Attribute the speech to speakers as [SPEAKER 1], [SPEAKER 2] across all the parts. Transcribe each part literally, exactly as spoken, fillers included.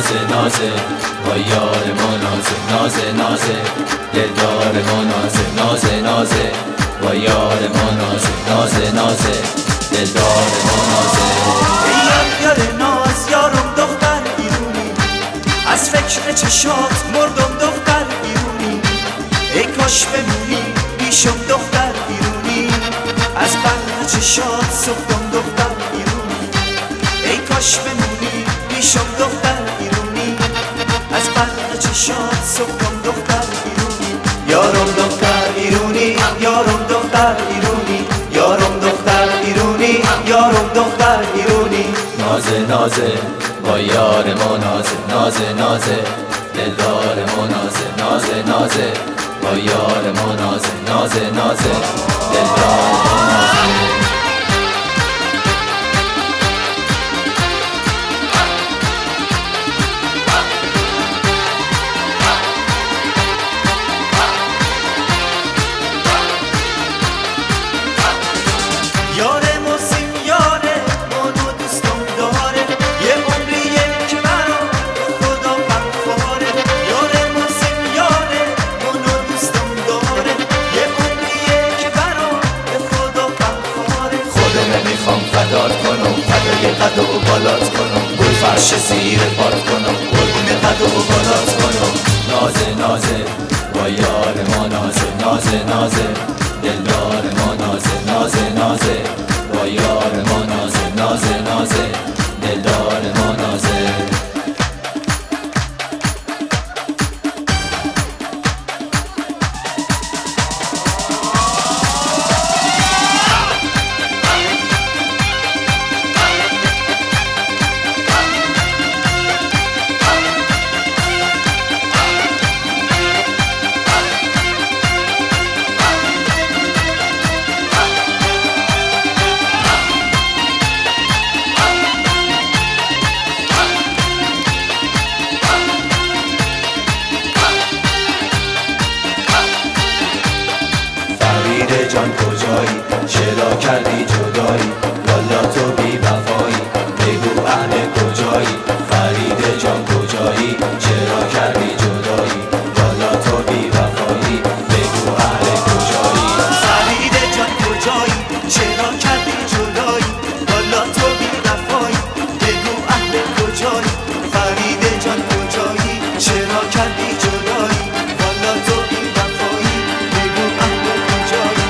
[SPEAKER 1] نازه نازه با یار ما نازه نازه نازه دلدار ما نازه نازه نازه با یار ما نازه نازه نازه دلدار ما نازه.
[SPEAKER 2] ای یار ناز یارم دختر ایرونی، از فکر چشات مردم دختر ایرونی. ای کاش بمونی پیشم دختر ایرونی، از بند چشات سفتم دختر ایرونی. ای کاش بمونی پیشم دختر ایرونی، از بند چشات سفتم دختر ایرونی. یارم دختر ایرونی، یارم دختر ایرونی، یارم دختر ایرونی، یارم دختر ایرونی.
[SPEAKER 1] نازه نازه با یار ما نازه نازه نازه دلدار ما نازه نازه نازه با یار ما نازه نازه نازه دلدار ما نازه.
[SPEAKER 2] فدات کنم فدای قد و بالات کنم، گل فرش زیر پات کنم، قربون قد و بالات کنم.
[SPEAKER 1] نازه نازه با یار ما نازه نازه نازه دلدار ما نازه نازه نازه با یار ما نازه نازه نازه دلدار ما نازه.
[SPEAKER 2] جان کجایی چرا کردی جدایی، والا تو بی وفایی بگو اهل کجایی. فرید جان کجایی چرا کردی جدایی، والا تو بی وفایی بگو اهل کجایی. فرید جان کجایی چرا کردی جدایی، والا تو بی وفایی بگو اهل کجایی. فرید جان کجایی چرا کردی جدایی، والا تو بی وفایی بگو اهل کجایی.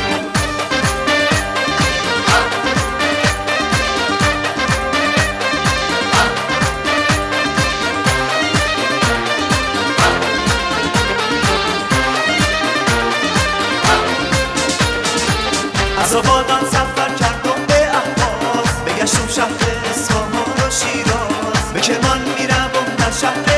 [SPEAKER 2] از آبادان سفر کردم به اهواز، بگشتم شهر اصفهان و شیراز، به کرمان میروم در شهر